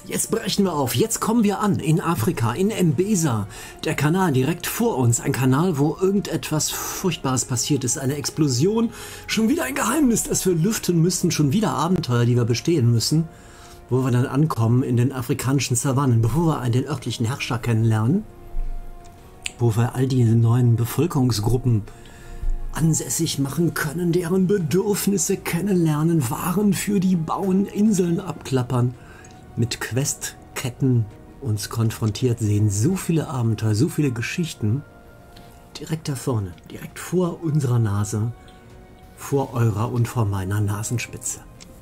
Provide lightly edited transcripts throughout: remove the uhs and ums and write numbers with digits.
Jetzt brechen wir auf, jetzt kommen wir an, in Afrika, in Mbesa. Der Kanal direkt vor uns, ein Kanal, wo irgendetwas Furchtbares passiert ist, eine Explosion, schon wieder ein Geheimnis, das wir lüften müssen, schon wieder Abenteuer, die wir bestehen müssen, wo wir dann ankommen in den afrikanischen Savannen, bevor wir den örtlichen Herrscher kennenlernen, wo wir all die neuen Bevölkerungsgruppen ansässig machen können, deren Bedürfnisse kennenlernen, Waren für die bauen, Inseln abklappern, mit Questketten uns konfrontiert sehen. So viele Abenteuer, so viele Geschichten. Direkt da vorne, direkt vor unserer Nase, vor eurer und vor meiner Nasenspitze.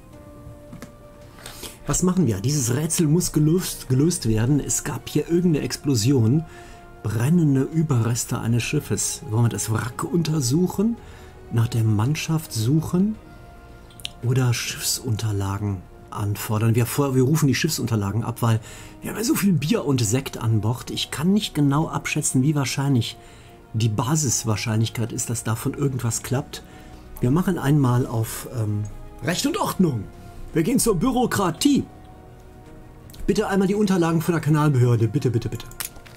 Was machen wir? Dieses Rätsel muss gelöst werden. Es gab hier irgendeine Explosion. Brennende Überreste eines Schiffes. Wollen wir das Wrack untersuchen? Nach der Mannschaft suchen? Oder Schiffsunterlagen anfordern? Wir rufen die Schiffsunterlagen ab, weil wir haben ja so viel Bier und Sekt an Bord. Ich kann nicht genau abschätzen, wie wahrscheinlich die Basiswahrscheinlichkeit ist, dass davon irgendwas klappt. Wir machen einmal auf Recht und Ordnung. Wir gehen zur Bürokratie. Bitte einmal die Unterlagen von der Kanalbehörde. Bitte, bitte, bitte.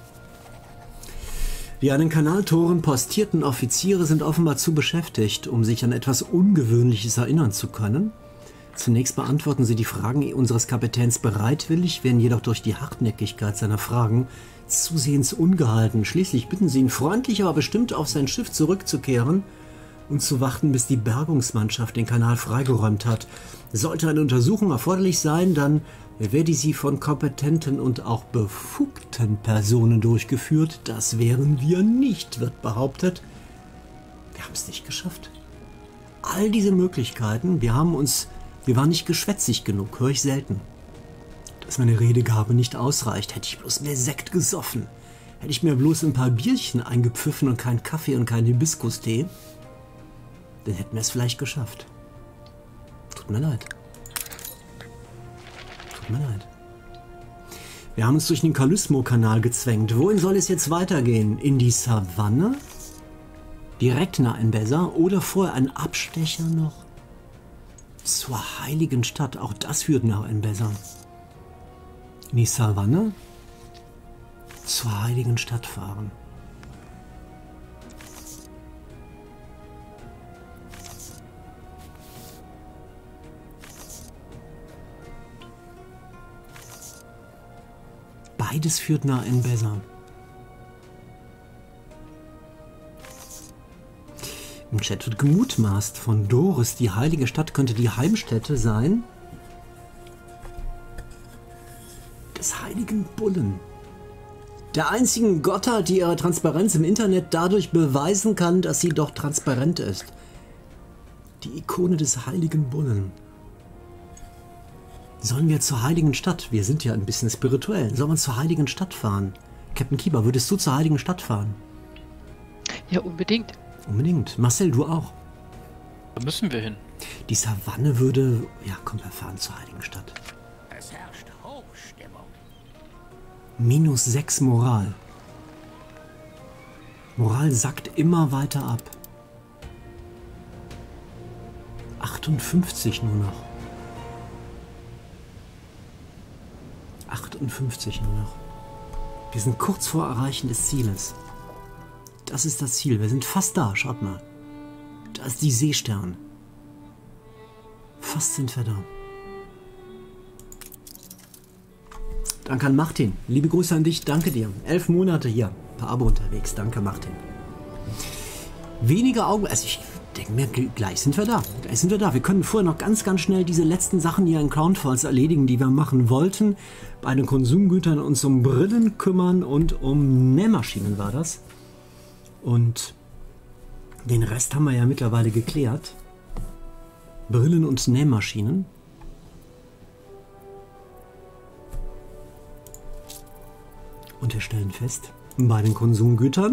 Die an den Kanaltoren postierten Offiziere sind offenbar zu beschäftigt, um sich an etwas Ungewöhnliches erinnern zu können. Zunächst beantworten sie die Fragen unseres Kapitäns bereitwillig, werden jedoch durch die Hartnäckigkeit seiner Fragen zusehends ungehalten. Schließlich bitten sie ihn freundlich, aber bestimmt auf sein Schiff zurückzukehren und zu warten, bis die Bergungsmannschaft den Kanal freigeräumt hat. Sollte eine Untersuchung erforderlich sein, dann werde sie von kompetenten und auch befugten Personen durchgeführt. Das wären wir nicht, wird behauptet. Wir haben es nicht geschafft. All diese Möglichkeiten, wir waren nicht geschwätzig genug, höre ich selten. Dass meine Redegabe nicht ausreicht, hätte ich bloß mehr Sekt gesoffen. Hätte ich mir bloß ein paar Bierchen eingepfiffen und keinen Kaffee und keinen Hibiskustee, dann hätten wir es vielleicht geschafft. Tut mir leid. Tut mir leid. Wir haben uns durch den Kalysmo-Kanal gezwängt. Wohin soll es jetzt weitergehen? In die Savanne? Direkt nach Mbesa? Oder vorher ein Abstecher noch? Zur heiligen Stadt. Auch das führt nach Mbesa. In die Savanne? Zur heiligen Stadt fahren. Beides führt nach Mbesa. Im Chat wird gemutmaßt von Doris, die heilige Stadt könnte die Heimstätte sein des heiligen Bullen. Der einzigen Gottheit, die ihre Transparenz im Internet dadurch beweisen kann, dass sie doch transparent ist. Die Ikone des heiligen Bullen. Sollen wir zur heiligen Stadt? Wir sind ja ein bisschen spirituell. Sollen wir zur heiligen Stadt fahren? Captain Kieber, würdest du zur heiligen Stadt fahren? Ja, unbedingt. Unbedingt. Marcel, du auch? Da müssen wir hin. Die Savanne würde... Ja, komm, wir fahren zur heiligen Stadt. Es herrscht Hochstimmung. -6 Moral. Moral sackt immer weiter ab. 58 nur noch. 58 nur noch. Wir sind kurz vor Erreichen des Zieles. Das ist das Ziel. Wir sind fast da. Schaut mal. Da ist die Seestern. Fast sind wir da. Danke an Martin. Liebe Grüße an dich. Danke dir. 11 Monate hier. Per Abo unterwegs. Danke, Martin. Weniger Augen. Also ich denke mir, gleich sind wir da. Gleich sind wir da. Wir können vorher noch ganz, ganz schnell diese letzten Sachen hier in Crown Falls erledigen, die wir machen wollten. Bei den Konsumgütern uns um Brillen kümmern und um Nähmaschinen war das. Und den Rest haben wir ja mittlerweile geklärt. Brillen und Nähmaschinen. Und wir stellen fest, bei den Konsumgütern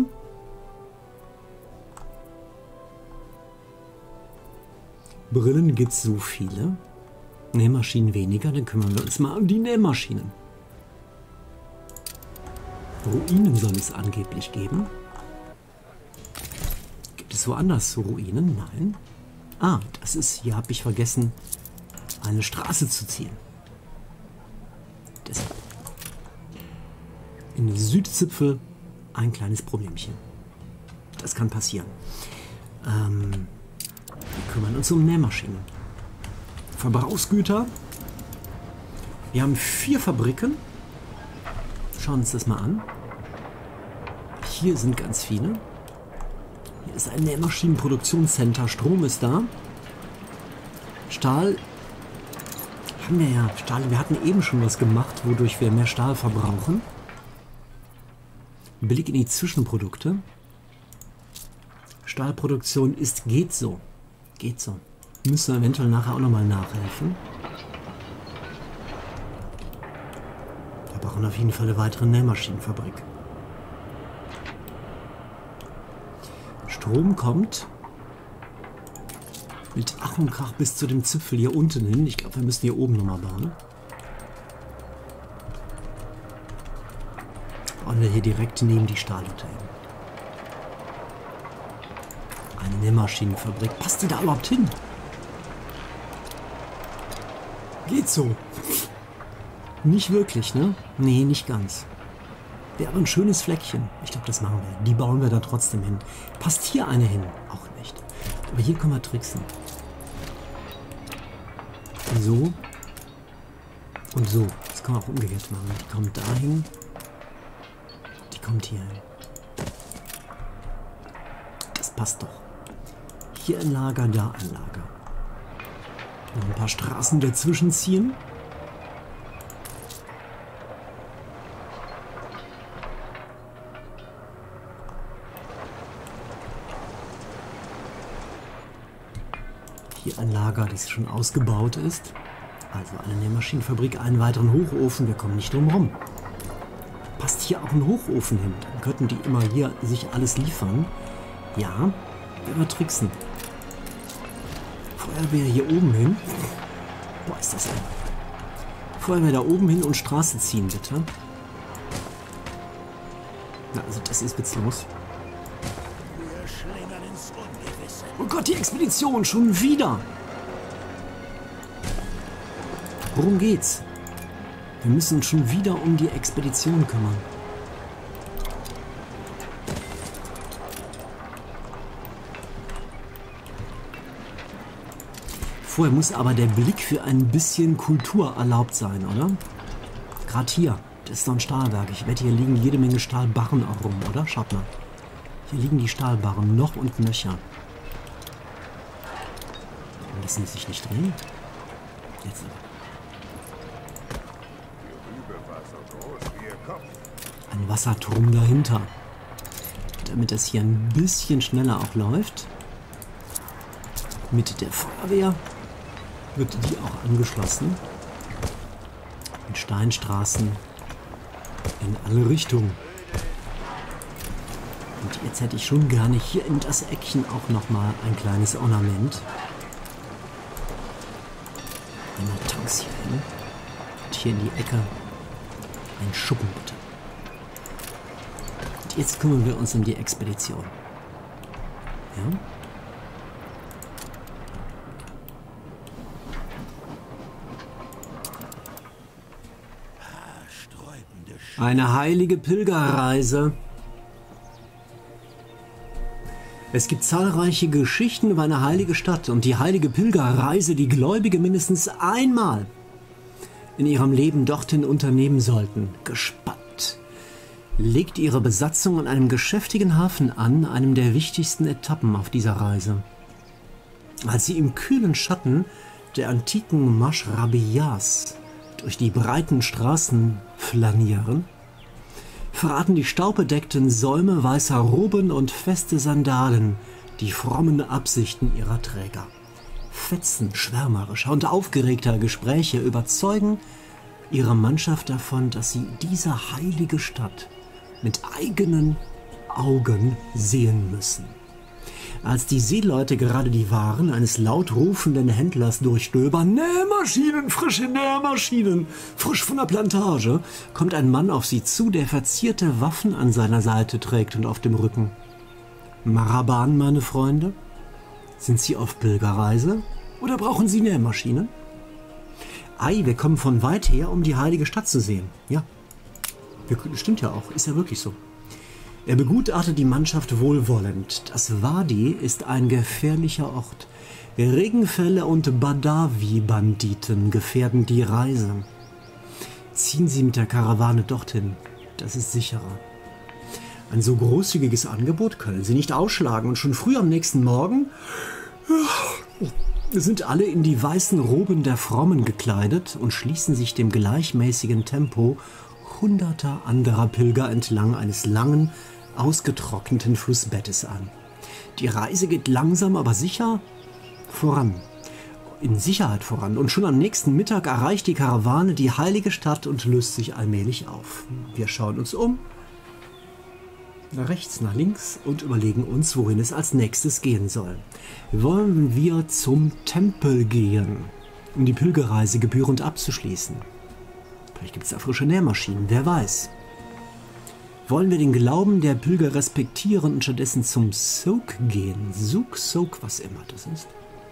Brillen gibt es so viele, Nähmaschinen weniger, dann kümmern wir uns mal um die Nähmaschinen. Ruinen soll es angeblich geben. Gibt es woanders so Ruinen? Nein. Ah, das ist, hier habe ich vergessen, eine Straße zu ziehen. Deshalb in Südzipfel ein kleines Problemchen. Das kann passieren. Wir kümmern uns um Nähmaschinen. Verbrauchsgüter. Wir haben 4 Fabriken. Schauen uns das mal an. Hier sind ganz viele. Hier ist ein Nähmaschinenproduktionscenter. Strom ist da. Stahl haben wir ja. Wir hatten eben schon was gemacht, wodurch wir mehr Stahl verbrauchen. Blick in die Zwischenprodukte. Stahlproduktion geht so. Geht so. Müssen wir eventuell nachher auch nochmal nachhelfen. Wir brauchen auf jeden Fall eine weitere Nähmaschinenfabrik. Strom kommt mit Ach und Krach bis zu dem Zipfel hier unten hin. Ich glaube, wir müssen hier oben nochmal bauen. Und wir hier direkt neben die Stahlhütte hin. Eine Nähmaschinenfabrik. Passt die da überhaupt hin? Geht so. Nicht wirklich, ne? Nee, nicht ganz. Wäre aber ein schönes Fleckchen. Ich glaube, das machen wir. Die bauen wir da trotzdem hin. Passt hier eine hin? Auch nicht. Aber hier können wir tricksen. So. Und so. Das kann man auch umgekehrt machen. Die kommt dahin. Die kommt hier hin. Das passt doch. Hier ein Lager, da ein Lager. Noch ein paar Straßen dazwischen ziehen. Hier ein Lager, das schon ausgebaut ist. Also eine Nähmaschinenfabrik, einen weiteren Hochofen. Wir kommen nicht drum rum. Passt hier auch ein Hochofen hin? Dann könnten die immer hier sich alles liefern. Ja, wir tricksen. Feuerwehr hier oben hin. Boah, ist das ein. Feuerwehr da oben hin und Straße ziehen, bitte. Na, also das ist witzlos. Oh Gott, die Expedition, schon wieder. Worum geht's? Wir müssen uns schon wieder um die Expedition kümmern. Vorher muss aber der Blick für ein bisschen Kultur erlaubt sein, oder? Gerade hier, das ist doch ein Stahlwerk. Ich wette, hier liegen jede Menge Stahlbarren auch rum, oder? Schaut mal. Hier liegen die Stahlbarren noch und nöcher. Und lassen die sich nicht drehen? Jetzt aber. Ein Wasserturm dahinter. Damit das hier ein bisschen schneller auch läuft. Mit der Feuerwehr wird die auch angeschlossen. Mit Steinstraßen in alle Richtungen. Und jetzt hätte ich schon gerne hier in das Eckchen auch nochmal ein kleines Ornament. Einmal Tanks hier hin. Und hier in die Ecke ein Schuppen bitte. Und jetzt kümmern wir uns um die Expedition. Ja? Eine heilige Pilgerreise. Es gibt zahlreiche Geschichten über eine heilige Stadt und die heilige Pilgerreise, die Gläubige mindestens einmal in ihrem Leben dorthin unternehmen sollten. Gespannt legt ihre Besatzung an einem geschäftigen Hafen an, einem der wichtigsten Etappen auf dieser Reise. Als sie im kühlen Schatten der antiken Maschrabiyas durch die breiten Straßen flanieren, verraten die staubbedeckten Säume weißer Roben und feste Sandalen die frommen Absichten ihrer Träger. Fetzen schwärmerischer und aufgeregter Gespräche überzeugen ihre Mannschaft davon, dass sie diese heilige Stadt mit eigenen Augen sehen müssen. Als die Seeleute gerade die Waren eines laut rufenden Händlers durchstöbern, Nähmaschinen, frische Nähmaschinen, frisch von der Plantage, kommt ein Mann auf sie zu, der verzierte Waffen an seiner Seite trägt und auf dem Rücken. Maraban, meine Freunde? Sind Sie auf Pilgerreise oder brauchen Sie Nähmaschinen? Ei, wir kommen von weit her, um die heilige Stadt zu sehen. Ja. Stimmt ja auch, ist ja wirklich so. Er begutachtet die Mannschaft wohlwollend. Das Wadi ist ein gefährlicher Ort. Regenfälle und Badawi-Banditen gefährden die Reise. Ziehen Sie mit der Karawane dorthin. Das ist sicherer. Ein so großzügiges Angebot können Sie nicht ausschlagen. Und schon früh am nächsten Morgen sind alle in die weißen Roben der Frommen gekleidet und schließen sich dem gleichmäßigen Tempo hunderter anderer Pilger entlang eines langen, ausgetrockneten Flussbettes an. Die Reise geht langsam, aber sicher voran. In Sicherheit voran. Und schon am nächsten Mittag erreicht die Karawane die heilige Stadt und löst sich allmählich auf. Wir schauen uns um. Nach rechts, nach links und überlegen uns, wohin es als nächstes gehen soll. Wollen wir zum Tempel gehen, um die Pilgerreise gebührend abzuschließen? Vielleicht gibt es da frische Nährmaschinen, wer weiß. Wollen wir den Glauben der Pilger respektieren und stattdessen zum Soak gehen? Soak, was immer das ist.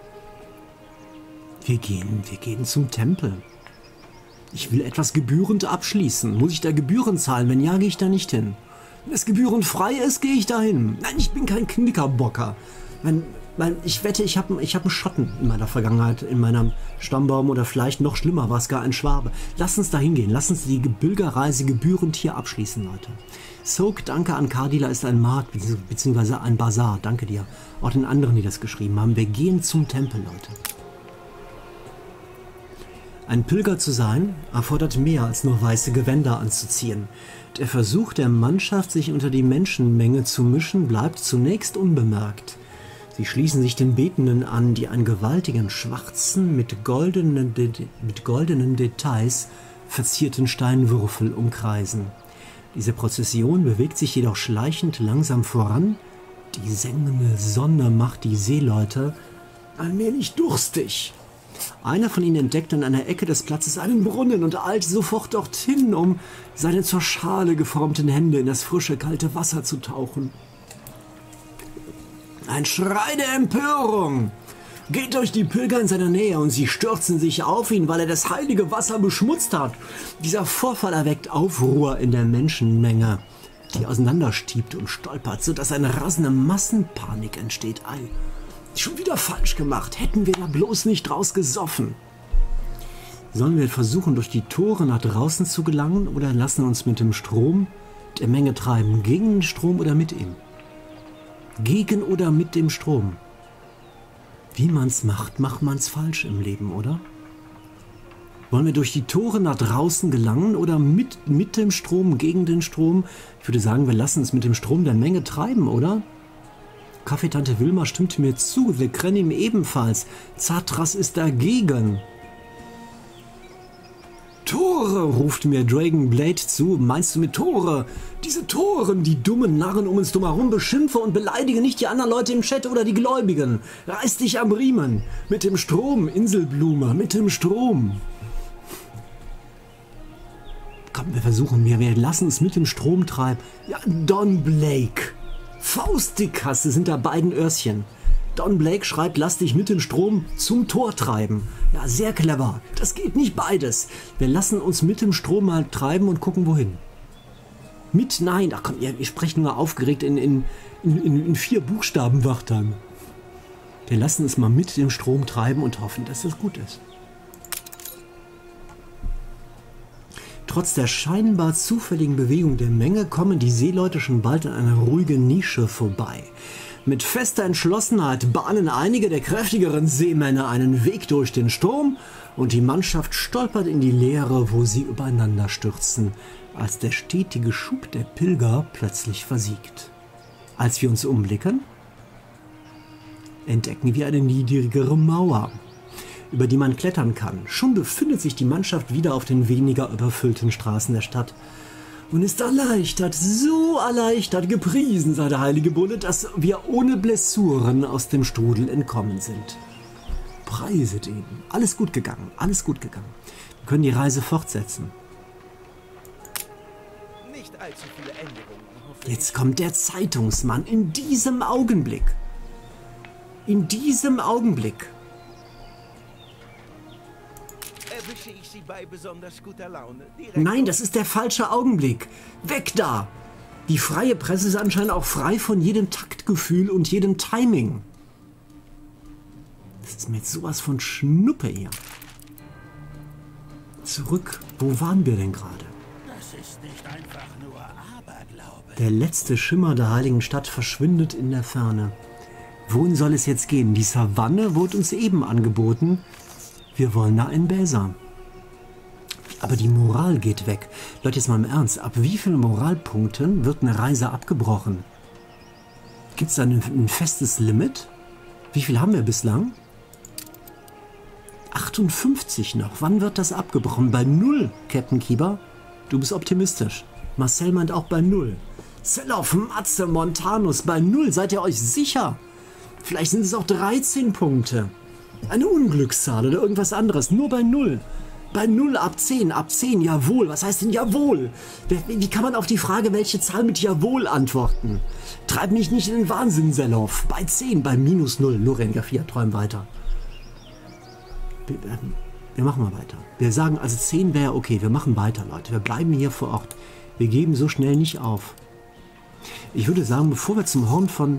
Wir gehen zum Tempel. Ich will etwas gebührend abschließen. Muss ich da Gebühren zahlen? Wenn ja, gehe ich da nicht hin. Wenn es gebührenfrei ist, gehe ich da hin. Nein, ich bin kein Knickerbocker. Ich wette, ich hab einen Schotten in meiner Vergangenheit, in meinem Stammbaum oder vielleicht noch schlimmer, war es gar ein Schwabe. Lass uns da hingehen. Lass uns die Pilgerreise gebührend hier abschließen, Leute. Soak, danke an Kardila, ist ein Markt bzw. ein Bazar. Danke dir. Auch den anderen, die das geschrieben haben. Wir gehen zum Tempel, Leute. Ein Pilger zu sein, erfordert mehr als nur weiße Gewänder anzuziehen. Der Versuch der Mannschaft, sich unter die Menschenmenge zu mischen, bleibt zunächst unbemerkt. Sie schließen sich den Betenden an, die einen gewaltigen, schwarzen, mit goldenen Details verzierten Steinwürfel umkreisen. Diese Prozession bewegt sich jedoch schleichend langsam voran. Die sengende Sonne macht die Seeleute allmählich durstig. Einer von ihnen entdeckt an einer Ecke des Platzes einen Brunnen und eilt sofort dorthin, um seine zur Schale geformten Hände in das frische, kalte Wasser zu tauchen. Ein Schrei der Empörung geht durch die Pilger in seiner Nähe und sie stürzen sich auf ihn, weil er das heilige Wasser beschmutzt hat. Dieser Vorfall erweckt Aufruhr in der Menschenmenge, die auseinanderstiebt und stolpert, sodass eine rasende Massenpanik entsteht. Schon wieder falsch gemacht. Hätten wir da bloß nicht draus gesoffen. Sollen wir versuchen, durch die Tore nach draußen zu gelangen oder lassen uns mit dem Strom der Menge treiben? Gegen den Strom oder mit ihm? Gegen oder mit dem Strom? Wie man's macht man's falsch im Leben, oder? Wollen wir durch die Tore nach draußen gelangen oder mit dem Strom, gegen den Strom? Ich würde sagen, wir lassen uns mit dem Strom der Menge treiben, oder? Kaffeetante Wilma stimmt mir zu, wir Krenim ebenfalls. Zatras ist dagegen. Tore, ruft mir Dragon Blade zu. Meinst du mit Tore? Diese Toren, die dummen Narren um uns dumm herum, beschimpfe und beleidige nicht die anderen Leute im Chat oder die Gläubigen. Reiß dich am Riemen. Mit dem Strom, Inselblume, mit dem Strom. Komm, wir lassen es mit dem Strom treiben. Ja, Don Blake. Faustdickasse sind da beiden Öhrchen. Don Blake schreibt, lass dich mit dem Strom zum Tor treiben. Ja, sehr clever. Das geht nicht beides. Wir lassen uns mit dem Strom mal treiben und gucken, wohin. Nein, ach komm, ihr sprecht nur aufgeregt in 4 Buchstabenwörtern. Wir lassen es mal mit dem Strom treiben und hoffen, dass es gut ist. Trotz der scheinbar zufälligen Bewegung der Menge kommen die Seeleute schon bald an einer ruhigen Nische vorbei. Mit fester Entschlossenheit bahnen einige der kräftigeren Seemänner einen Weg durch den Sturm und die Mannschaft stolpert in die Leere, wo sie übereinander stürzen, als der stetige Schub der Pilger plötzlich versiegt. Als wir uns umblicken, entdecken wir eine niedrigere Mauer, über die man klettern kann. Schon befindet sich die Mannschaft wieder auf den weniger überfüllten Straßen der Stadt und ist erleichtert, so erleichtert, gepriesen sei der heilige Bulle, dass wir ohne Blessuren aus dem Strudel entkommen sind. Preiset ihn. Alles gut gegangen, alles gut gegangen. Wir können die Reise fortsetzen. Nicht allzu viele Änderungen. Jetzt kommt der Zeitungsmann in diesem Augenblick. In diesem Augenblick. erwische ich Sie bei besonders guter Laune. Direkt Nein, das ist der falsche Augenblick. Weg da! Die freie Presse ist anscheinend auch frei von jedem Taktgefühl und jedem Timing. Das ist mir jetzt sowas von Schnuppe hier. Zurück. Wo waren wir denn gerade? Das ist nicht einfach nur Aberglaube. Der letzte Schimmer der heiligen Stadt verschwindet in der Ferne. Wohin soll es jetzt gehen? Die Savanne wurde uns eben angeboten. Wir wollen nach Enbesa. Aber die Moral geht weg. Leute, jetzt mal im Ernst. Ab wie vielen Moralpunkten wird eine Reise abgebrochen? Gibt es da ein festes Limit? Wie viel haben wir bislang? 58 noch. Wann wird das abgebrochen? Bei 0, Captain Kieber? Du bist optimistisch. Marcel meint auch bei 0. Zelloff, Matze, Montanus, bei 0. Seid ihr euch sicher? Vielleicht sind es auch 13 Punkte. Eine Unglückszahl oder irgendwas anderes. Nur bei 0. Bei 0 ab 10. Ab 10, jawohl. Was heißt denn jawohl? Wie kann man auf die Frage, welche Zahl mit jawohl antworten? Treib mich nicht in den Wahnsinn, Zelloff. Bei 10, bei minus 0. Nur Rengar 4, träum weiter. Wir machen mal weiter. Wir sagen, also 10 wäre okay. Wir machen weiter, Leute. Wir bleiben hier vor Ort. Wir geben so schnell nicht auf. Ich würde sagen, bevor wir zum Horn von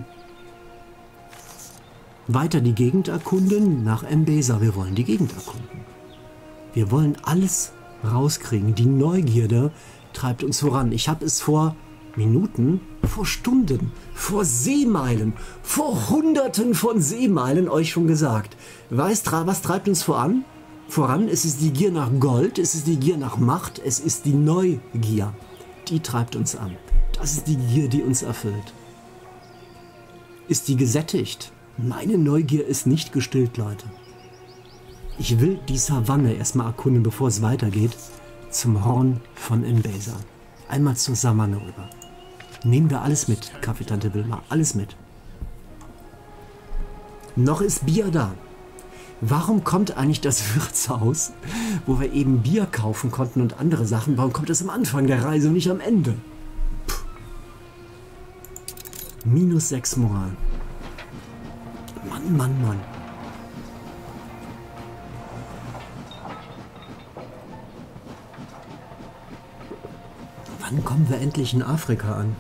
weiter die Gegend erkunden, nach Enbesa. Wir wollen die Gegend erkunden. Wir wollen alles rauskriegen. Die Neugierde treibt uns voran. Ich habe es vor Minuten, vor Stunden, vor Seemeilen, vor Hunderten von Seemeilen euch schon gesagt. Was treibt uns voran? Es ist die Gier nach Gold, es ist die Gier nach Macht, es ist die Neugier. Die treibt uns an. Das ist die Gier, die uns erfüllt. Ist die gesättigt? Meine Neugier ist nicht gestillt, Leute. Ich will die Savanne erstmal erkunden, bevor es weitergeht, zum Horn von Enbesa. Einmal zur Savanne rüber. Nehmen wir alles mit, Kaffeetante Wilma, alles mit. Noch ist Bier da. Warum kommt eigentlich das Wirtshaus, wo wir eben Bier kaufen konnten und andere Sachen, warum kommt das am Anfang der Reise und nicht am Ende? Puh. Minus 6 Moral. Mann, Mann, Mann. Wann kommen wir endlich in Afrika an?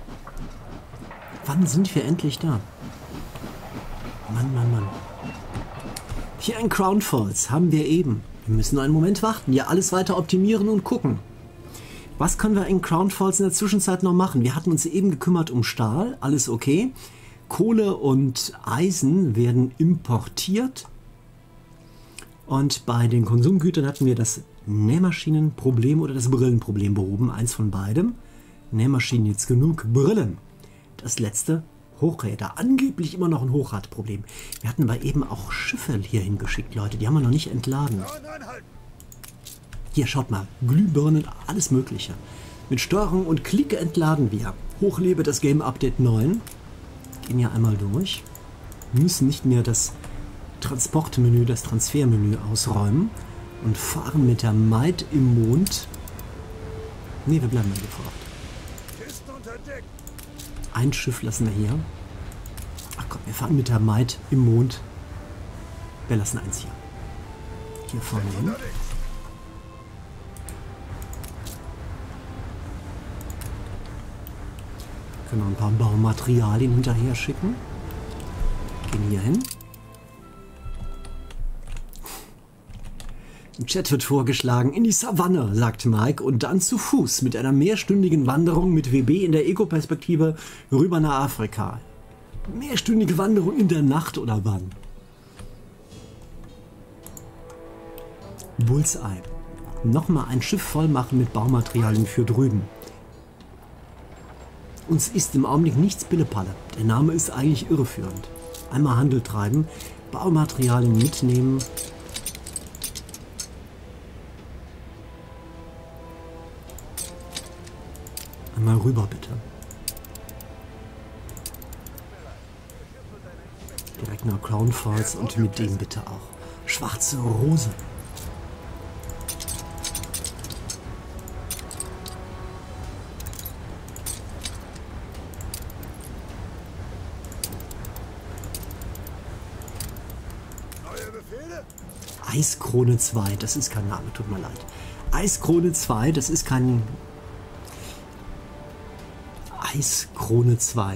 Wann sind wir endlich da? Mann, Mann, Mann. Hier in Crown Falls haben wir eben. Wir müssen einen Moment warten, ja alles weiter optimieren und gucken. Was können wir in Crown Falls in der Zwischenzeit noch machen? Wir hatten uns eben gekümmert um Stahl, alles okay. Kohle und Eisen werden importiert. Und bei den Konsumgütern hatten wir das Nähmaschinenproblem oder das Brillenproblem behoben. Eins von beidem. Nähmaschinen jetzt genug, Brillen. Das letzte, Hochräder. Angeblich immer noch ein Hochradproblem. Wir hatten aber eben auch Schiffe hier hingeschickt, Leute. Die haben wir noch nicht entladen. Hier, schaut mal. Glühbirnen, alles Mögliche. Mit Steuerung und Klicke entladen wir. Hochlebe das Game Update 9. Gehen hier einmal durch. Wir müssen nicht mehr das Transportmenü, das Transfermenü ausräumen. Und fahren mit der Maid im Mond. Ne, wir bleiben mal hier vor Ort. Ein Schiff lassen wir hier. Ach komm, wir fahren mit der Maid im Mond. Wir lassen eins hier. Hier vorne hin. Können wir ein paar Baumaterialien hinterher schicken. Gehen hier hin. Im Chat wird vorgeschlagen, in die Savanne, sagt Mike, und dann zu Fuß mit einer mehrstündigen Wanderung mit WB in der Ego-Perspektive rüber nach Afrika. Mehrstündige Wanderung in der Nacht oder wann? Bullseye. Nochmal ein Schiff voll machen mit Baumaterialien für drüben. Uns ist im Augenblick nichts Pillepalle. Der Name ist eigentlich irreführend. Einmal Handel treiben, Baumaterialien mitnehmen. Einmal rüber, bitte. Direkt nach Crown Falls und mit dem bitte auch. Schwarze Rose. Eiskrone 2, das ist kein Name, tut mir leid. Eiskrone 2, das ist kein... Eiskrone 2.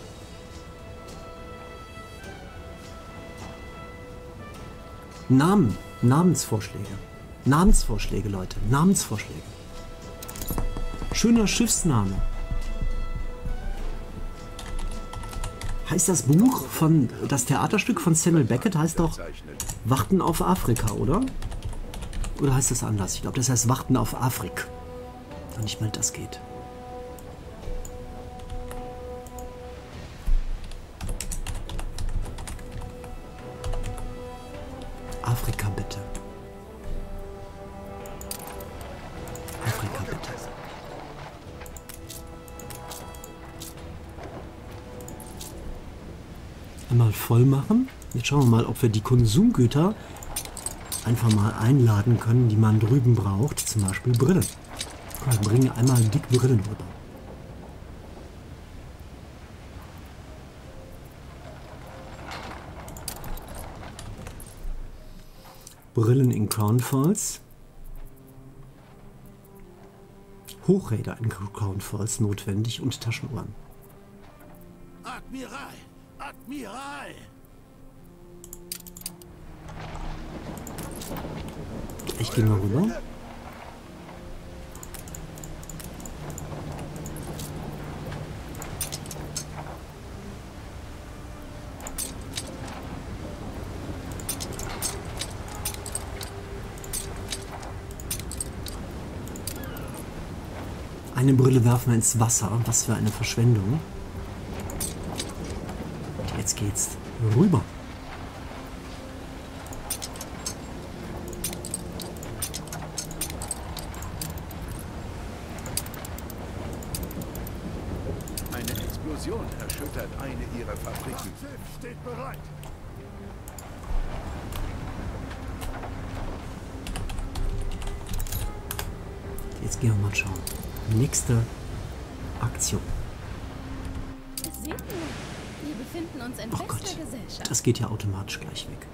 Namensvorschläge. Namensvorschläge, Leute. Namensvorschläge. Schöner Schiffsname. Heißt das Buch von, das Theaterstück von Samuel Beckett heißt doch Warten auf Afrika, oder? Oder heißt das anders? Ich glaube, das heißt Warten auf Afrika. Und nicht mal das geht. Afrika bitte. Afrika bitte. Einmal voll machen. Jetzt schauen wir mal, ob wir die Konsumgüter einfach mal einladen können, die man drüben braucht. Zum Beispiel Brillen. Wir bringen einmal dick Brillen rüber. Brillen in Crown Falls. Hochräder in Crown Falls notwendig und Taschenuhren. Admiral! Admiral! Ich gehe mal rüber. Eine Brille werfen wir ins Wasser. Was für eine Verschwendung. Jetzt geht's rüber. Eine Explosion erschüttert eine ihrer Fabriken. Schiff steht bereit. Jetzt gehen wir mal schauen. Nächste Aktion. Sehen wir. Wir befinden uns in Oh bester Gott, Gesellschaft. das geht ja automatisch gleich weg.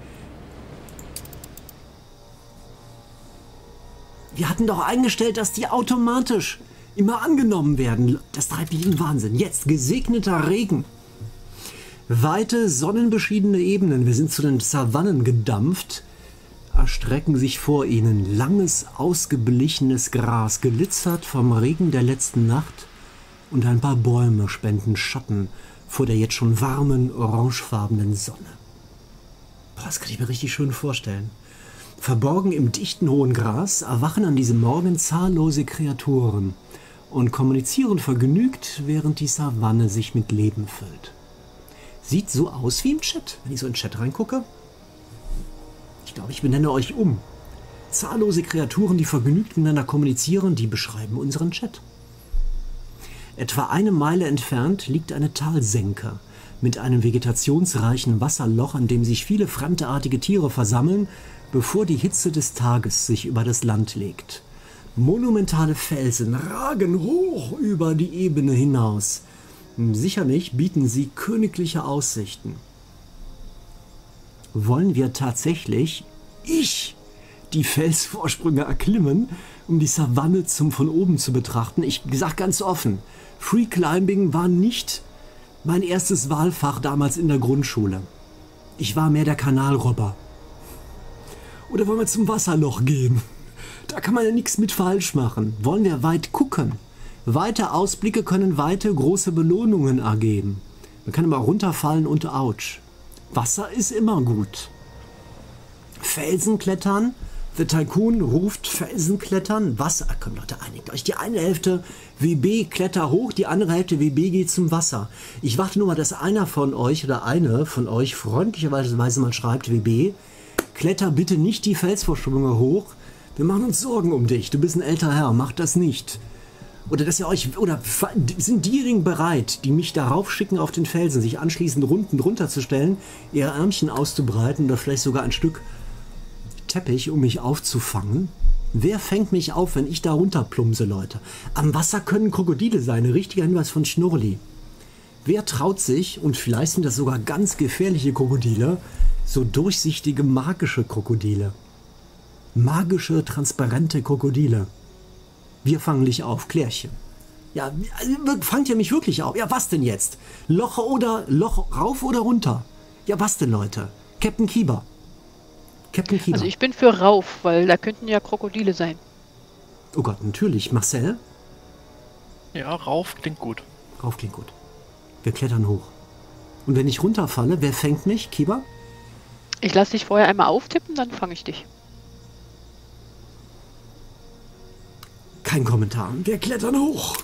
Wir hatten doch eingestellt, dass die automatisch immer angenommen werden. Das treibt mich in den Wahnsinn. Jetzt gesegneter Regen. Weite, sonnenbeschiedene Ebenen. Wir sind zu den Savannen gedampft. Erstrecken sich vor ihnen langes, ausgeblichenes Gras, glitzert vom Regen der letzten Nacht, und ein paar Bäume spenden Schatten vor der jetzt schon warmen, orangefarbenen Sonne. Boah, das kann ich mir richtig schön vorstellen. Verborgen im dichten hohen Gras erwachen an diesem Morgen zahllose Kreaturen und kommunizieren vergnügt, während die Savanne sich mit Leben füllt. Sieht so aus wie im Chat, wenn ich so in den Chat reingucke. Ich glaube, ich benenne euch um. Zahllose Kreaturen, die vergnügt miteinander kommunizieren, die beschreiben unseren Chat. Etwa eine Meile entfernt liegt eine Talsenke mit einem vegetationsreichen Wasserloch, an dem sich viele fremdartige Tiere versammeln, bevor die Hitze des Tages sich über das Land legt. Monumentale Felsen ragen hoch über die Ebene hinaus. Sicherlich bieten sie königliche Aussichten. Wollen wir tatsächlich, die Felsvorsprünge erklimmen, um die Savanne von oben zu betrachten? Ich sage ganz offen, Free Climbing war nicht mein erstes Wahlfach damals in der Grundschule. Ich war mehr der Kanalrobber. Oder wollen wir zum Wasserloch gehen? Da kann man ja nichts mit falsch machen. Wollen wir weit gucken? Weite Ausblicke können weite, große Belohnungen ergeben. Man kann immer runterfallen und ouch. Wasser ist immer gut. Felsen klettern. The Tycoon ruft Felsen klettern. Wasser. Komm Leute, einigt euch. Die eine Hälfte WB kletter hoch, die andere Hälfte WB geht zum Wasser. Ich warte nur mal, dass einer von euch oder eine von euch freundlicherweise mal schreibt, WB, kletter bitte nicht die Felsvorsprünge hoch. Wir machen uns Sorgen um dich. Du bist ein älterer Herr, mach das nicht. Oder dass ihr euch, oder sind diejenigen bereit, die mich darauf schicken auf den Felsen, sich anschließend unten drunter zu stellen, ihre Ärmchen auszubreiten oder vielleicht sogar ein Stück Teppich, um mich aufzufangen? Wer fängt mich auf, wenn ich da runterplumse, Leute? Am Wasser können Krokodile sein, ein richtiger Hinweis von Schnurli. Wer traut sich, und vielleicht sind das sogar ganz gefährliche Krokodile, so durchsichtige magische Krokodile? Magische, transparente Krokodile. Wir fangen dich auf, Klärchen. Ja, fangt ihr mich wirklich auf? Ja, was denn jetzt? Loch rauf oder runter? Ja, was denn, Leute? Captain Kieber. Captain Kieber. Also ich bin für rauf, weil da könnten ja Krokodile sein. Oh Gott, natürlich. Marcel? Ja, rauf klingt gut. Rauf klingt gut. Wir klettern hoch. Und wenn ich runterfalle, wer fängt mich? Kieber? Ich lasse dich vorher einmal auftippen, dann fange ich dich. Kein Kommentar. Wir klettern hoch.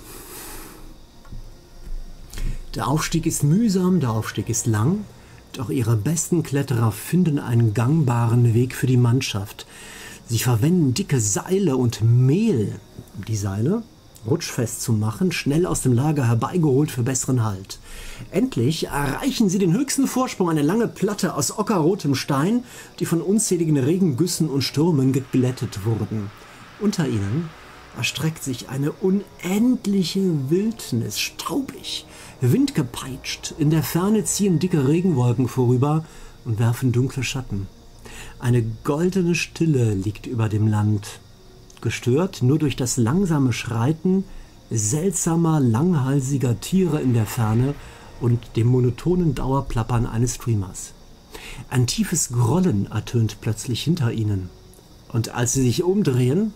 Der Aufstieg ist mühsam, der Aufstieg ist lang, doch ihre besten Kletterer finden einen gangbaren Weg für die Mannschaft. Sie verwenden dicke Seile und Mehl, um die Seile rutschfest zu machen, schnell aus dem Lager herbeigeholt für besseren Halt. Endlich erreichen sie den höchsten Vorsprung, eine lange Platte aus ockerrotem Stein, die von unzähligen Regengüssen und Stürmen geglättet wurden. Unter ihnen erstreckt sich eine unendliche Wildnis, staubig, windgepeitscht. In der Ferne ziehen dicke Regenwolken vorüber und werfen dunkle Schatten. Eine goldene Stille liegt über dem Land, gestört nur durch das langsame Schreiten seltsamer, langhalsiger Tiere in der Ferne und dem monotonen Dauerplappern eines Streamers. Ein tiefes Grollen ertönt plötzlich hinter ihnen. Und als sie sich umdrehen,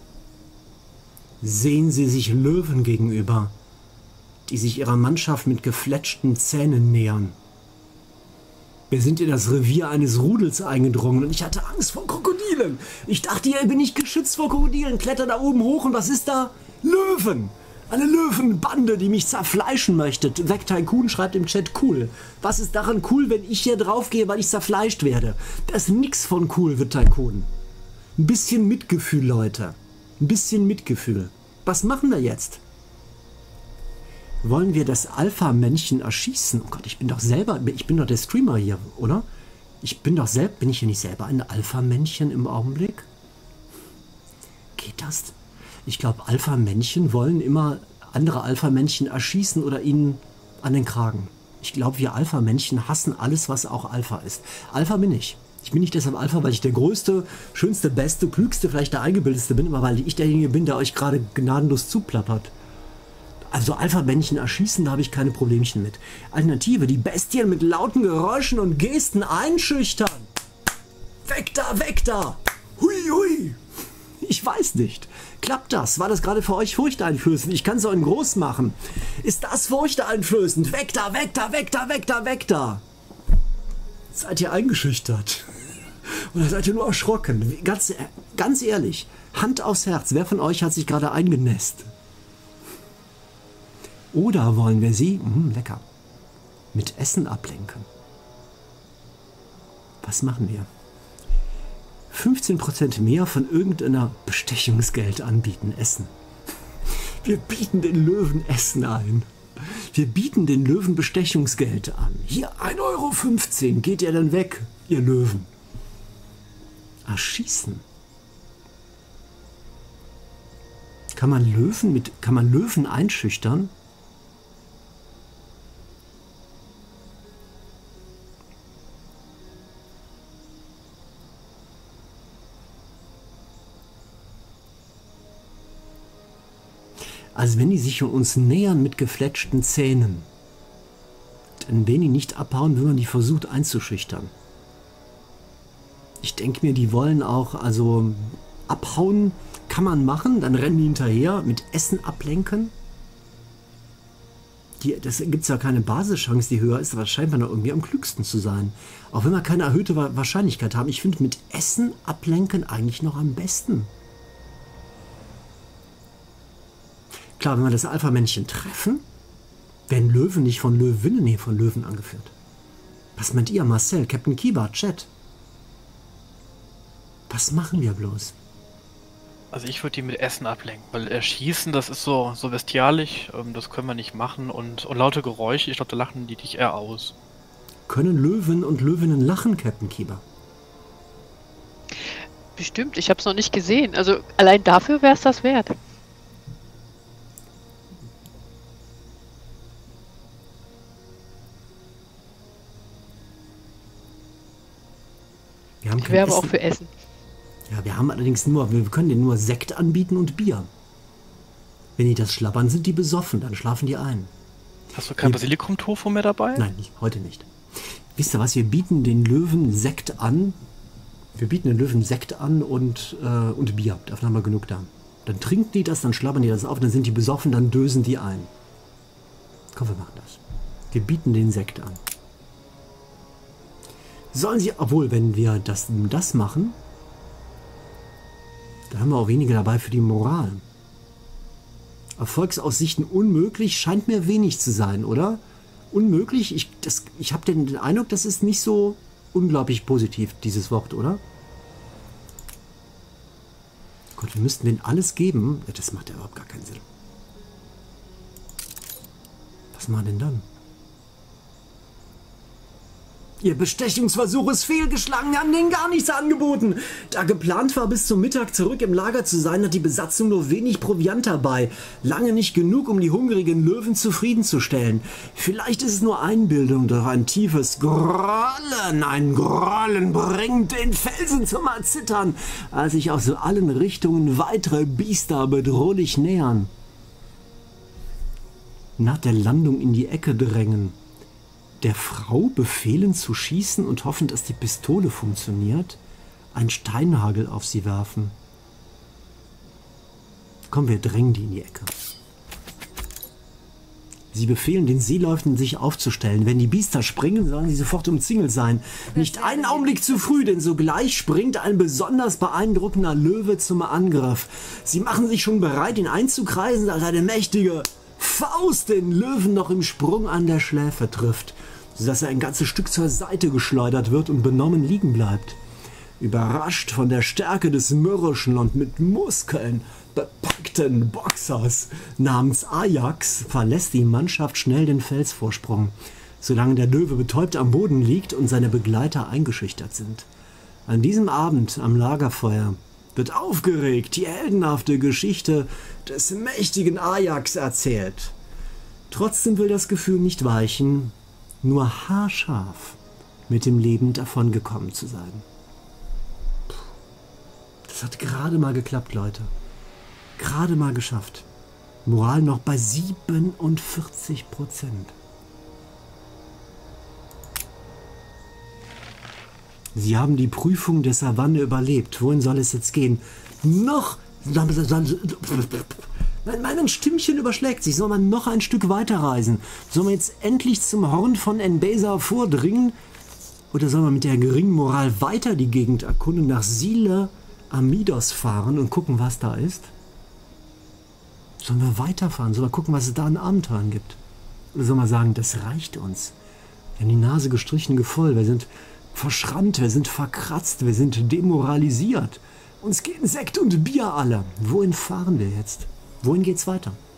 sehen sie sich Löwen gegenüber, die sich ihrer Mannschaft mit gefletschten Zähnen nähern. Wir sind in das Revier eines Rudels eingedrungen und ich hatte Angst vor Krokodilen. Ich dachte, hier bin ich geschützt vor Krokodilen, kletter da oben hoch und was ist da? Löwen! Eine Löwenbande, die mich zerfleischen möchte. Weg Tycoon schreibt im Chat cool. Was ist daran cool, wenn ich hier draufgehe, weil ich zerfleischt werde? Da ist nix von cool, wird Tycoon. Ein bisschen Mitgefühl, Leute. Ein bisschen Mitgefühl. Was machen wir jetzt? Wollen wir das Alpha-Männchen erschießen? Oh Gott, ich bin doch der Streamer hier, oder? Bin ich hier nicht selber ein Alpha-Männchen im Augenblick? Geht das? Ich glaube, Alpha-Männchen wollen immer andere Alpha-Männchen erschießen oder ihnen an den Kragen. Ich glaube, wir Alpha-Männchen hassen alles, was auch Alpha ist. Alpha bin ich. Ich bin nicht deshalb Alpha, weil ich der größte, schönste, beste, klügste, vielleicht der eingebildetste bin, aber weil ich derjenige bin, der euch gerade gnadenlos zuplappert. Also Alpha-Männchen erschießen, da habe ich keine Problemchen mit. Alternative, die Bestien mit lauten Geräuschen und Gesten einschüchtern. Weg da, weg da. Hui, hui. Ich weiß nicht. Klappt das? War das gerade für euch furchteinflößend? Ich kann es auch in groß machen. Ist das furchteinflößend? Weg da, weg da, weg da, weg da, weg da. Seid ihr eingeschüchtert? Oder seid ihr nur erschrocken? Ganz ehrlich, Hand aufs Herz, wer von euch hat sich gerade eingenässt? Oder wollen wir sie, lecker, mit Essen ablenken? Was machen wir? 15% mehr von irgendeiner Bestechungsgeld anbieten, Essen. Wir bieten den Löwen Essen ein. Wir bieten den Löwen Bestechungsgeld an. Hier 1,15 €. Geht ihr denn weg, ihr Löwen? Erschießen. Kann man Löwen einschüchtern? Also wenn die sich uns nähern mit gefletschten Zähnen, dann wenn die nicht abhauen, wenn man die versucht einzuschüchtern. Ich denke mir, die wollen auch, also abhauen kann man machen, dann rennen die hinterher, mit Essen ablenken. Das gibt es ja keine Basischance, die höher ist, aber scheint man doch irgendwie am klügsten zu sein. Auch wenn wir keine erhöhte Wahrscheinlichkeit haben. Ich finde mit Essen ablenken eigentlich noch am besten. Klar, wenn wir das Alpha-Männchen treffen, werden Löwen nicht von Löwinnen, nee, von Löwen angeführt. Was meint ihr, Marcel, Captain Kiba, Chat? Was machen wir bloß? Also ich würde die mit Essen ablenken, weil erschießen, das ist so bestialisch, das können wir nicht machen und laute Geräusche, ich glaube, da lachen die dich eher aus. Können Löwen und Löwinnen lachen, Captain Kiba? Bestimmt, ich habe es noch nicht gesehen. Also allein dafür wäre es das wert. Wir haben Ich kein wäre aber Essen. auch für Essen. Ja, wir können denen nur Sekt anbieten und Bier. Wenn die das schlabbern, sind die besoffen, dann schlafen die ein. Hast du kein Basilikum-Tofu mehr dabei? Nein, heute nicht. Wisst ihr was, wir bieten den Löwen Sekt an. Wir bieten den Löwen Sekt an und Bier. Davon haben wir genug da. Dann trinken die das, dann schlabbern die das auf, dann sind die besoffen, dann dösen die ein. Komm, wir machen das. Wir bieten den Sekt an. Sollen sie, obwohl, wenn wir das machen, dann haben wir auch weniger dabei für die Moral. Erfolgsaussichten unmöglich scheint mir wenig zu sein, oder? Unmöglich? Ich habe den Eindruck, das ist nicht so unglaublich positiv, dieses Wort, oder? Gott, wir müssten denen alles geben. Ja, das macht ja überhaupt gar keinen Sinn. Was machen wir denn dann? Ihr Bestechungsversuch ist fehlgeschlagen, wir haben denen gar nichts angeboten. Da geplant war, bis zum Mittag zurück im Lager zu sein, hat die Besatzung nur wenig Proviant dabei. Lange nicht genug, um die hungrigen Löwen zufriedenzustellen. Vielleicht ist es nur Einbildung, doch ein tiefes ein Grollen bringt den Felsen zum Erzittern, als sich aus allen Richtungen weitere Biester bedrohlich nähern. Nach der Landung in die Ecke drängen. Der Frau befehlen zu schießen und hoffen, dass die Pistole funktioniert, einen Steinhagel auf sie werfen. Komm, wir drängen die in die Ecke. Sie befehlen den Seeläufen, sich aufzustellen. Wenn die Biester springen, sollen sie sofort umzingelt sein. Nicht einen Augenblick zu früh, denn sogleich springt ein besonders beeindruckender Löwe zum Angriff. Sie machen sich schon bereit, ihn einzukreisen, als eine mächtige Faust den Löwen noch im Sprung an der Schläfe trifft, sodass er ein ganzes Stück zur Seite geschleudert wird und benommen liegen bleibt. Überrascht von der Stärke des mürrischen und mit Muskeln bepackten Boxers namens Ajax verlässt die Mannschaft schnell den Felsvorsprung, solange der Löwe betäubt am Boden liegt und seine Begleiter eingeschüchtert sind. An diesem Abend am Lagerfeuer wird aufgeregt die heldenhafte Geschichte des mächtigen Ajax erzählt. Trotzdem will das Gefühl nicht weichen, nur haarscharf mit dem Leben davongekommen zu sein. Das hat gerade mal geklappt, Leute. Gerade mal geschafft. Moral noch bei 47%. Sie haben die Prüfung der Savanne überlebt. Wohin soll es jetzt gehen? Noch... Mein Stimmchen überschlägt sich. Soll man noch ein Stück weiterreisen? Soll man jetzt endlich zum Horn von Enbesa vordringen? Oder soll man mit der geringen Moral weiter die Gegend erkunden, nach Sile Amidos fahren und gucken, was da ist? Sollen wir weiterfahren? Sollen wir gucken, was es da an Abenteuern gibt? Oder sollen wir sagen, das reicht uns? Wir haben die Nase gestrichen voll. Wir sind verschrammt, wir sind verkratzt, wir sind demoralisiert. Uns gehen Sekt und Bier alle. Wohin fahren wir jetzt? Wohin geht's weiter?